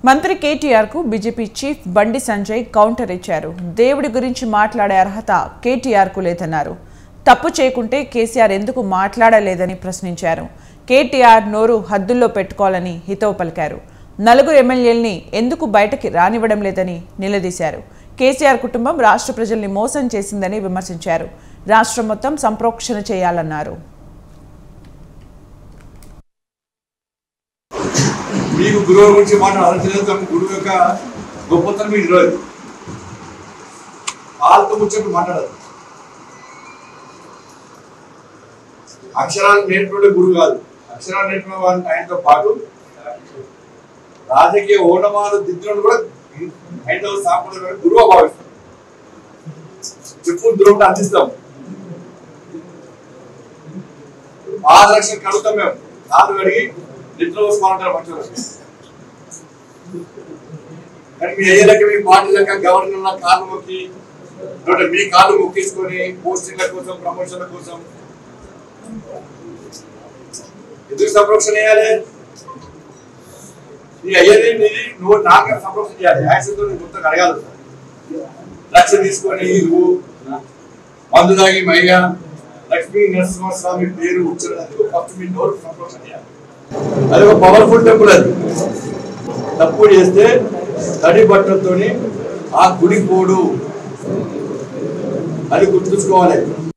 మంత్రి కేటీఆర్ కు BJP chief Bandi Sanjay counter ఇచ్చారు. దేవుడి గురించి మాట్లాడే అర్హత కేటీఆర్ కు లేదన్నారు. తప్పు చేయకుంటే కేసీఆర్ ఎందుకు మాట్లాడలేదని ప్రశ్నించారు. కేటీఆర్ నోరు హద్దుల్లో పెట్టుకోవాలని హితవు పలికారు. నలుగురు ఎమ్మెల్యేల్ని ఎందుకు బయటకి రానివ్వడం లేదని నిలదీశారు. కేసీఆర్ కుటుంబం రాష్ట్ర ప్రజల్ని మోసం చేసిందని విమర్శించారు. రాష్ట్రం మొత్తం సంప్రోక్షణ చేయాలన్నారు. మీకు గురువు గురించి మాట్లాడాలి. గురువు యొక్క గొప్పతనం మీకు తెలియదు. వాళ్ళతో ముచ్చట్లు మాట్లాడదు. అక్షరాలు నేర్చుకుంటే గురువు కాదు. అక్షరాలు నేర్చుకున్న వాళ్ళని ఆయనతో పాటు రాజకీయ ఓనమాలు దిద్దులను కూడా హైందవ సాంప్రదాయ గురువు భావిస్తాం. చెప్పు ద్రోహం అందిస్తాం. పాదరక్షణ కడుగుతాం. మేము కాదు అడిగి నిద్ర వస్తామంటారు పక్షులు. కానీ మీ అయ్యేలకి మీ పార్టీలక గవర్నర్ల కాళ్ళు మొక్కి మీ కాళ్ళు మొక్కేసుకొని పోస్టింగ్ల కోసం ప్రమోషన్ల కోసం ఎందుకు సంరక్షణ చేయాలి? నీ అయ్యేది నీది, నువ్వు నాకు సంరక్షణ చేయాలి. యాక్సిడెంట్ తో మొత్తం అడగాలి. లక్ష తీసుకొని నువ్వు మందు తాగి మయ్యా లక్ష్మీ నరసింహస్వామి పేరు ఉచ్చరణకు ఫస్ట్ మీ నోరు సంరక్షణ చేయాలి. అది ఒక పవర్ఫుల్ టెంపుల్. అది తప్పు చేస్తే తడి బట్టలతోని ఆ గుడి పోడు అది గుర్తుంచుకోవాలి.